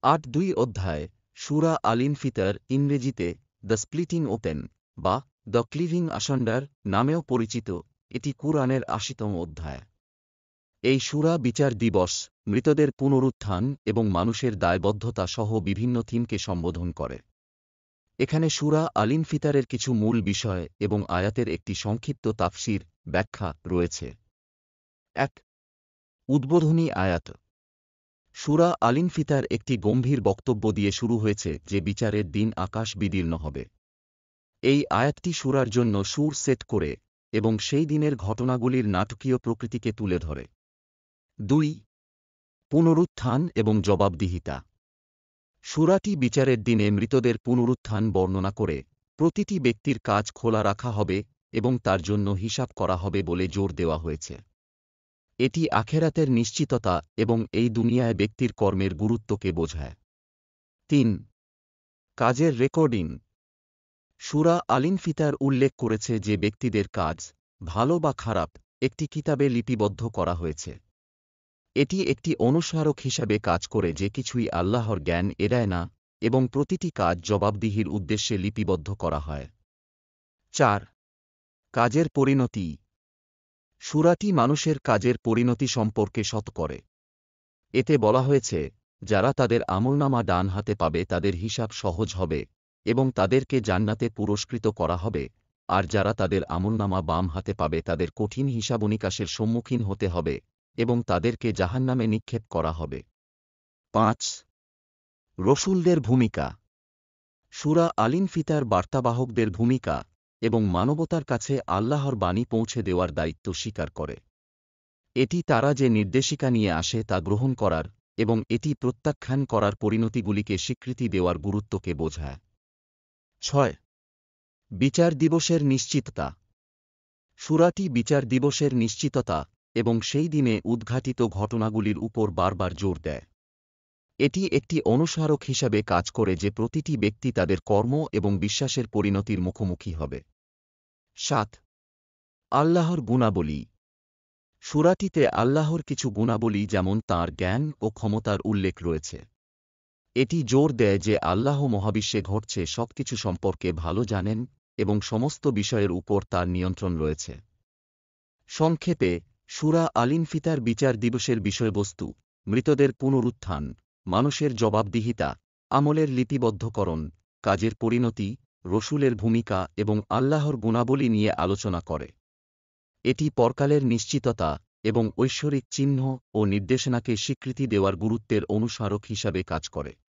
৮-২ অধ্যায় সূরা আল-ইনফিতর, ইংরেজিতে দ্য স্প্লিটিং ওপেন বা দ্য ক্লিভিং আসান্ডার নামেও পরিচিত, এটি কুরআনের ৮০তম অধ্যায়। এই সূরা বিচার দিবস, মৃতদের পুনরুত্থান এবং মানুষের দায়বদ্ধতা সহ বিভিন্ন থিমকে সম্বোধন করে। এখানে সূরা আল-ইনফিতরের কিছু মূল বিষয় এবং আয়াতের একটি সংক্ষিপ্ত তাফসীর ব্যাখ্যা রয়েছে। ১. উদ্বোধনী আয়াত। সূরা আল-ইনফিতর একটি গম্ভীর বক্তব্য দিয়ে শুরু হয়েছে যে বিচারের দিন আকাশ বিদীর্ণ হবে। এই আয়াতটি সূরার জন্য সুর সেট করে এবং সেই দিনের ঘটনাগুলির নাটকীয় প্রকৃতিকে তুলে ধরে। ২. পুনরুত্থান এবং জবাবদিহিতা। সূরাটি বিচারের দিনে মৃতদের পুনরুত্থান বর্ণনা করে প্রতিটি ব্যক্তির কাজ খোলা রাখা হবে এবং তার জন্য হিসাব করা হবে বলে জোর দেওয়া হয়েছে। এটি আখেরাতের নিশ্চিততা এবং এই দুনিয়ায় ব্যক্তির কর্মের গুরুত্বকে বোঝায়। ৩. কাজের রেকর্ডিং। সূরা আল-ইনফিতর উল্লেখ করেছে যে ব্যক্তিদের কাজ, ভালো বা খারাপ, একটি কিতাবে লিপিবদ্ধ করা হয়েছে। এটি একটি অনুস্মারক হিসাবে কাজ করে যে কিছুই আল্লাহর জ্ঞান এড়ায় না এবং প্রতিটি কাজ জবাবদিহির উদ্দেশ্যে লিপিবদ্ধ করা হয়। ৪. কাজের পরিণতি। সূরাটি মানুষের কাজের পরিণতি সম্পর্কে সতর্ক করে। এতে বলা হয়েছে, যারা তাদের আমলনামা ডান হাতে পাবে তাদের হিসাব সহজ হবে এবং তাদেরকে জান্নাতে পুরস্কৃত করা হবে, আর যারা তাদের আমলনামা বাম হাতে পাবে তাদের কঠিন হিসাবনিকাশের সম্মুখীন হতে হবে এবং তাদেরকে জাহান্নামে নিক্ষেপ করা হবে। ৫. রসূলদের ভূমিকা। সূরা আল-ইনফিতর বার্তাবাহকদের ভূমিকা এবং মানবতার কাছে আল্লাহর বাণী পৌঁছে দেওয়ার দায়িত্ব স্বীকার করে। এটি তারা যে নির্দেশিকা নিয়ে আসে তা গ্রহণ করার এবং এটি প্রত্যাখ্যান করার পরিণতিগুলিকে স্বীকৃতি দেওয়ার গুরুত্বকে বোঝায়। ৬. বিচার দিবসের নিশ্চিততা। সূরাটি বিচার দিবসের নিশ্চিততা এবং সেই দিনে উদ্ঘাটিত ঘটনাগুলির উপর বারবার জোর দেয়। এটি একটি অনুস্মারক হিসাবে কাজ করে যে প্রতিটি ব্যক্তি তাদের কর্ম এবং বিশ্বাসের পরিণতির মুখোমুখি হবে। ৭. আল্লাহর গুণাবলী। সূরাটিতে আল্লাহর কিছু গুণাবলী যেমন তাঁর জ্ঞান ও ক্ষমতার উল্লেখ রয়েছে। এটি জোর দেয় যে আল্লাহ মহাবিশ্বে ঘটছে সবকিছু সম্পর্কে ভালো জানেন এবং সমস্ত বিষয়ের উপর তার নিয়ন্ত্রণ রয়েছে। সংক্ষেপে, সূরা আল-ইনফিতর বিচার দিবসের বিষয়বস্তু, মৃতদের পুনরুত্থান, মানুষের জবাবদিহিতা, আমলের লিপিবদ্ধকরণ, কাজের পরিণতি, রসূলের ভূমিকা এবং আল্লাহর গুণাবলী নিয়ে আলোচনা করে। এটি পরকালের নিশ্চিততা এবং ঐশ্বরিক চিহ্ন ও নির্দেশনাকে স্বীকৃতি দেওয়ার গুরুত্বের অনুস্মারক হিসাবে কাজ করে।